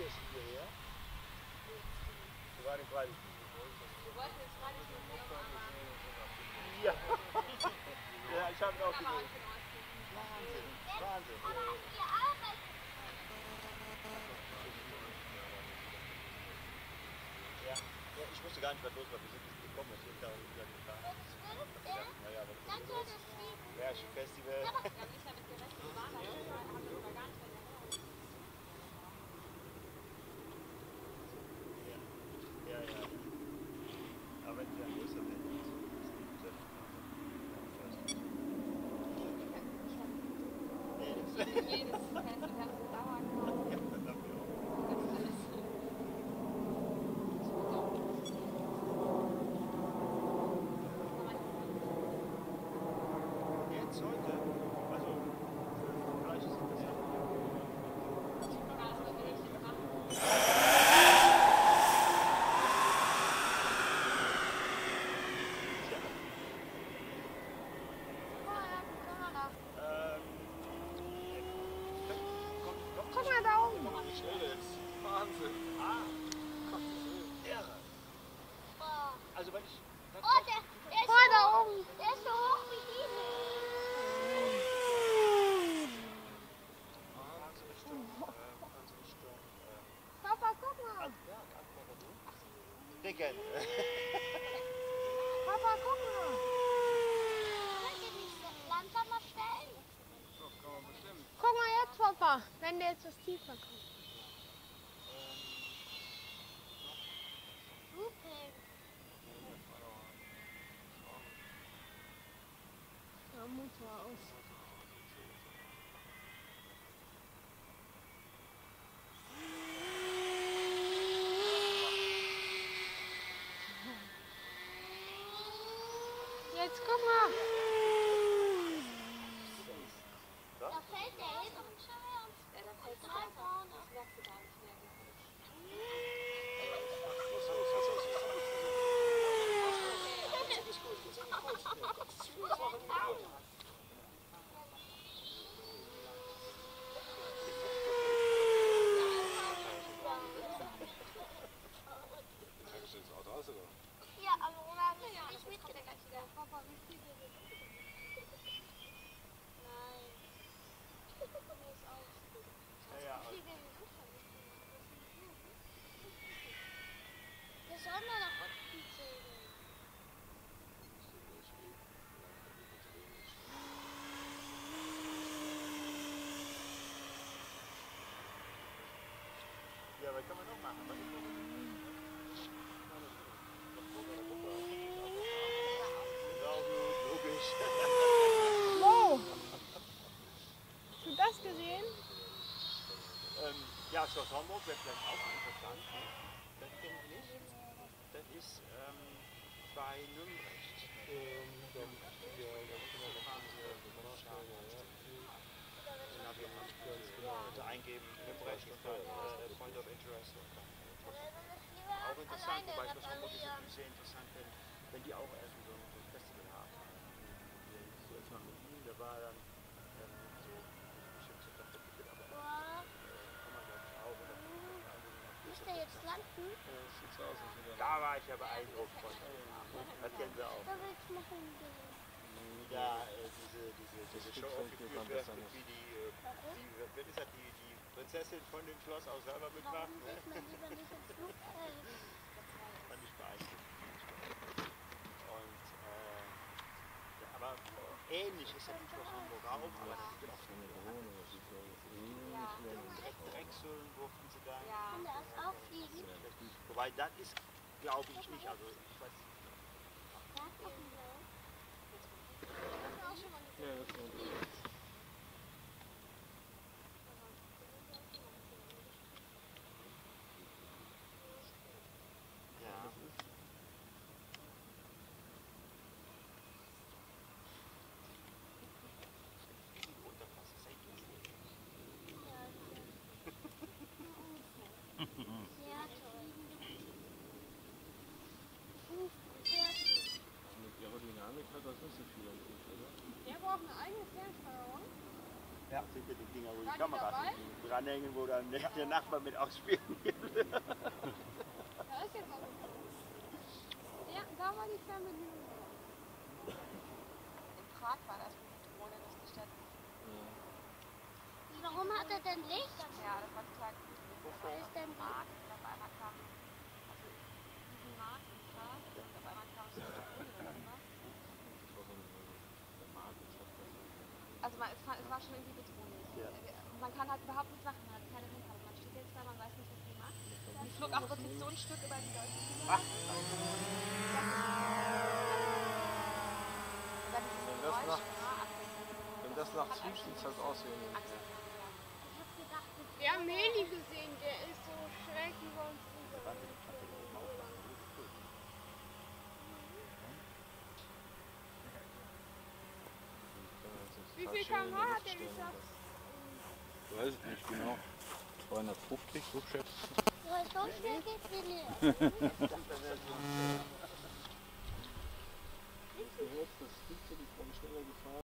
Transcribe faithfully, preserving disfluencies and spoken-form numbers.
fährst du hierher? Wir waren im Freilichtmuseum. Wir wollten ins Freilichtmuseum, aber... Ja. Ja, ich habe ihn auch gesehen. Wahnsinn. Wahnsinn. Ja. Ja, ich wusste gar nicht, was los war. Wir sind nicht gekommen, wir sind da wieder gefahren. Naja, aber das ist los. Märchenfestival. Ja, aber ich habe mit gerechnet, wir waren da schon, haben wir sogar gar nicht mehr gehört. Ja, ja. Aber wenn wir größer werden, Jedes Fest, die ganze Dauerkarte. ja, das haben wir auch. Das ist alles. Jetzt heute, also vielleicht ist es das ja. Guck mal da oben. Wahnsinn. Ah. Irre. Also wenn ich... Oh, der, der ist Guck mal so da hoch. oben. Der ist so hoch wie diese. Wahnsinnsturm. Äh, Wahnsinnsturm. Äh, Papa, guck mal. ja, Atmosphäre. Dicken. Papa, guck mal. Könnt ihr nicht langsamer stellen? So, kann man bestimmt. Guck mal jetzt, Papa, wenn der jetzt was tiefer kommt. Looping. Ja, Motor aus. Jetzt guck mal. Da fällt der hin und schaut. Ja, da fällt es Drei vorne. Das merkst du gar nicht mehr. Ja, aber Roman ist nicht mitgedacht. Papa, wie viel wir sind? Nein. Mir ist aus. Ja, ja. Wie viel wir sind schon nicht gemacht. Wir sollen da nach unten zählen. Ja, was kann man noch machen? Was ist noch? Genau, logisch. Wow. Hast du das gesehen? ähm, ja, Schloss Homburg wäre vielleicht auch interessant. Ne? Das kenne ich nicht. Das ist ähm, bei Nürnberg. Ähm, da fahren sie nach dem also eingeben, Nürnberg, äh, Point of Interest. Und dann, äh, auch interessant, wobei Schloss Homburg ist natürlich sehr interessant, wenn, wenn die auch erst so ein Festival haben. So ist man mit ihm, der war dann ähm, so bestimmt so verpflichtet, aber äh, kann man glaube ich auch. Oder, Muss der jetzt landen? da war ich ja beeindruckt von. Das kennen sie auch. Da will ich noch hingehen. Da äh, diese, diese, diese Show aufgeführt wird, wie die, äh, die, wer ist das, die, die Prinzessin von dem Schloss auch selber mitmacht. Warum Ne? geht man lieber nicht ins Flugfeld? Fand ich beeindruckend. Und, äh, ja, aber ähnlich ist das in Schloss Homburg auch, aber da gibt es auch so eine Dreck, Drechseln durften sie da. Ja. Kann der erst auffliegen? Wobei das ist, glaube ich nicht, also ich weiß nicht. Ja, gucken wir. Auch schon mal Ja, das war gut. Ja. sehr toll. Sehr schön. Mit Aerodynamik hat das nicht so viel am Hut, oder? Der braucht eine eigene Fernsteuerung. Ja, sind ja die Dinger, wo die War die Kameras dabei? sind. dranhängen, wo dann der, der Nachbar mit ausspielen will. Da ist jetzt auch ein Ja, da war die Fernbedienung. In Prag war das mit der Drohne durch die Stadt. Warum hat er denn Licht? Ja, das war total gut. Wofür ist denn Mark und auf einmal kam, also diesen Mark in Prag und auf einmal kam so eine Drohne oder was. Also man, es, war, es war schon irgendwie bedrohlich. Ja. Man kann halt überhaupt nichts machen, man hat keine Hilfe. Man steht jetzt da, man weiß nicht, was die macht. Und die flog auch wirklich so ein Stück über die Leute. Ach, Dann dieses Wenn das Geräusch, nachts- ja, abgesetzt. Wenn das nachts fliegt, sieht es halt aus wie ein... Angst. Wir haben Heli gesehen, der ist so schräg über uns drüber. Wie viel Kilometer pro Stunde hat der geschafft? Ich weiß es nicht genau. zweihundertfünfzig, so schätzt. Ja, so schnell geht's hier nicht. gehört, das Flugzeug ist, glaube ich, schneller gefahren.